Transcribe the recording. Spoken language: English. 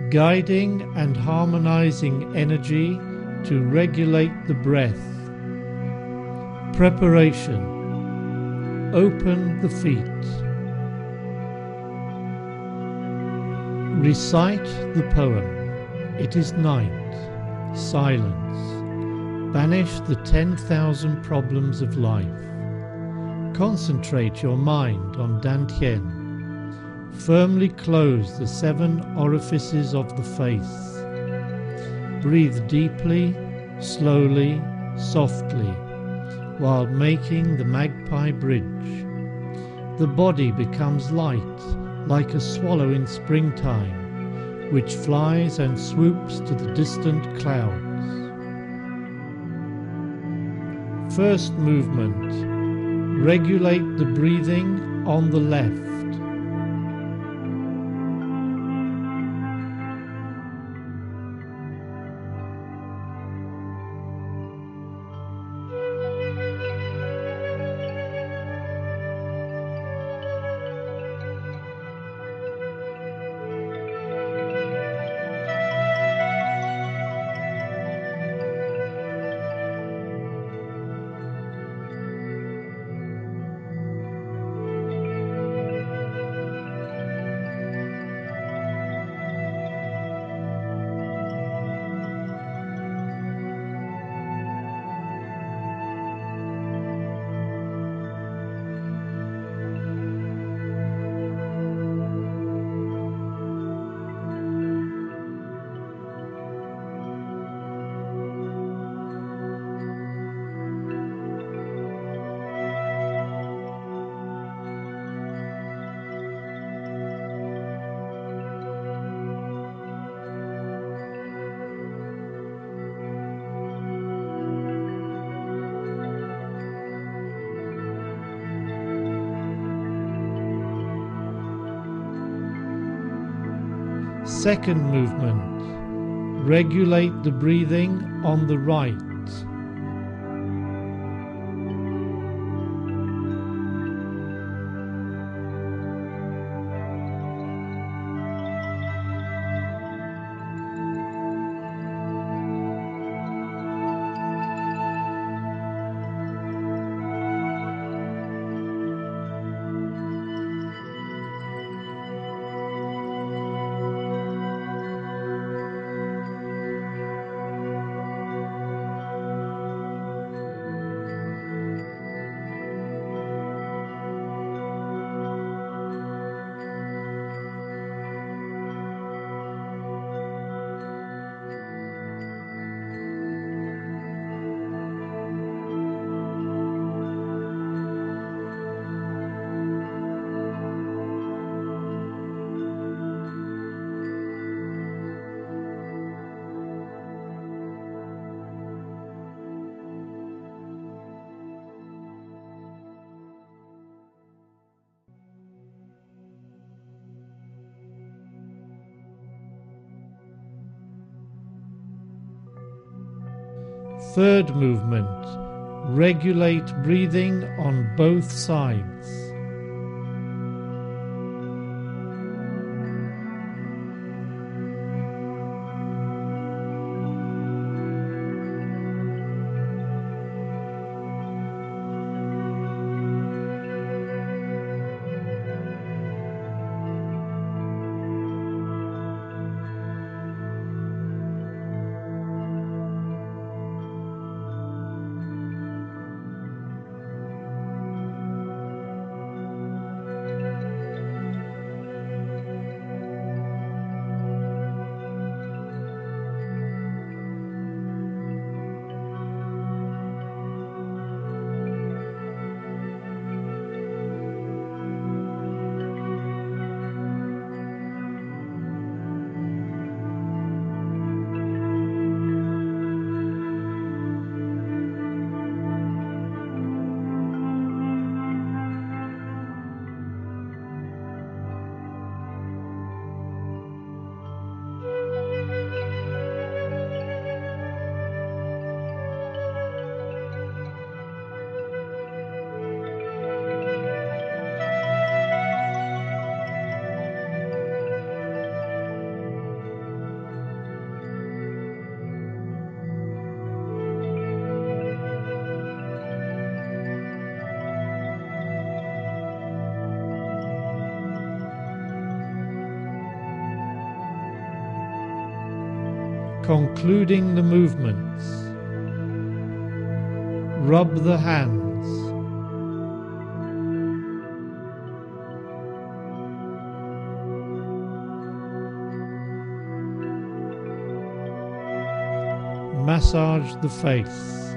guiding and harmonizing energy to regulate the breath. Preparation. Open the feet. Recite the poem. It is night. Silence. Banish the 10,000 problems of life. Concentrate your mind on Tian. Firmly close the 7 orifices of the face. Breathe deeply, slowly, softly, while making the magpie bridge. The body becomes light, like a swallow in springtime, which flies and swoops to the distant clouds. First movement. Regulate the breathing on the left. Second movement. Regulate the breathing on the right. Third movement. Regulate breathing on both sides. Concluding the movements, rub the hands, massage the face.